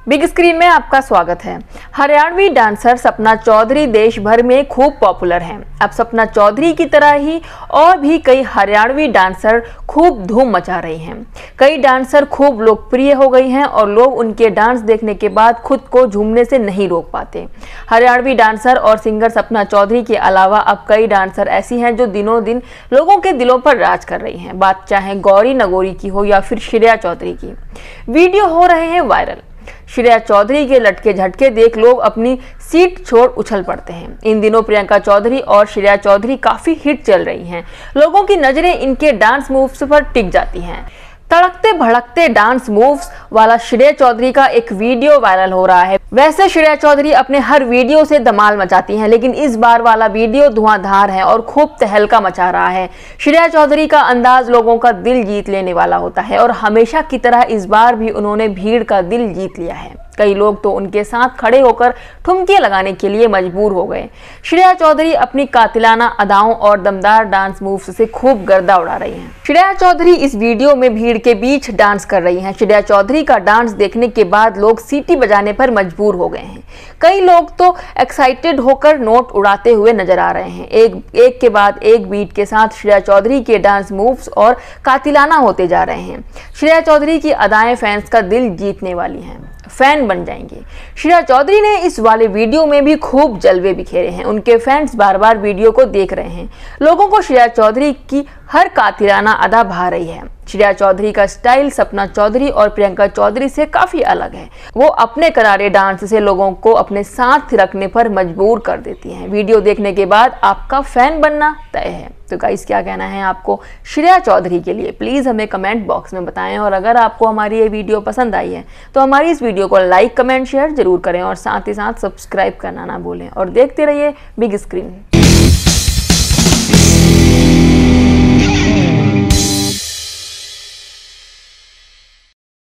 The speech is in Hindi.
बिग स्क्रीन में आपका स्वागत है। हरियाणवी डांसर सपना चौधरी देश भर में खूब पॉपुलर हैं। अब सपना चौधरी की तरह ही और भी कई हरियाणवी डांसर खूब धूम मचा रही हैं। कई डांसर खूब लोकप्रिय हो गई हैं और लोग उनके डांस देखने के बाद खुद को झूमने से नहीं रोक पाते। हरियाणवी डांसर और सिंगर सपना चौधरी के अलावा अब कई डांसर ऐसी हैं जो दिनों दिन लोगों के दिलों पर राज कर रही हैं। बात चाहे गौरी नगोरी की हो या फिर श्रेया चौधरी की। वीडियो हो रहे हैं वायरल। श्रेया चौधरी के लटके झटके देख लोग अपनी सीट छोड़ उछल पड़ते हैं। इन दिनों प्रियंका चौधरी और श्रेया चौधरी काफी हिट चल रही हैं। लोगों की नजरें इनके डांस मूव्स पर टिक जाती हैं। तड़कते भड़कते डांस मूव्स वाला श्रेया चौधरी का एक वीडियो वायरल हो रहा है। वैसे श्रेया चौधरी अपने हर वीडियो से धमाल मचाती हैं, लेकिन इस बार वाला वीडियो धुआंधार है और खूब तहलका मचा रहा है। श्रेया चौधरी का अंदाज लोगों का दिल जीत लेने वाला होता है और हमेशा की तरह इस बार भी उन्होंने भीड़ का दिल जीत लिया है। कई लोग तो उनके साथ खड़े होकर ठुमके लगाने के लिए मजबूर हो गए। श्रेया चौधरी अपनी कातिलाना अदाओं और दमदार डांस मूव्स से खूब गर्दा उड़ा रही हैं। श्रेया चौधरी इस वीडियो में भीड़ के बीच डांस कर रही हैं। श्रेया चौधरी का डांस देखने के बाद लोग सीटी बजाने पर मजबूर हो गए हैं। कई लोग तो एक्साइटेड होकर नोट उड़ाते हुए नजर आ रहे हैं। एक के बाद एक बीट के साथ श्रेया चौधरी के डांस मूव्स और कातिलाना होते जा रहे हैं। श्रेया चौधरी की अदाएं फैंस का दिल जीतने वाली हैं, फैन बन जाएंगे। श्रेया चौधरी ने इस वाले वीडियो में भी खूब जलवे बिखेरे हैं। उनके फैंस बार बार वीडियो को देख रहे हैं। लोगों को श्रेया चौधरी की हर कातिलाना अदा भा रही है। श्रेया चौधरी का स्टाइल सपना चौधरी और प्रियंका चौधरी से काफी अलग है। वो अपने करारे डांस से लोगों को अपने साथ रखने पर मजबूर कर देती हैं। वीडियो देखने के बाद आपका फैन बनना तय है। तो गाइस, क्या कहना है आपको श्रेया चौधरी के लिए, प्लीज हमें कमेंट बॉक्स में बताएं। और अगर आपको हमारी ये वीडियो पसंद आई है तो हमारी इस वीडियो को लाइक कमेंट शेयर जरूर करें और साथ ही साथ सब्सक्राइब करना ना भूलें और देखते रहिए बिग स्क्रीन।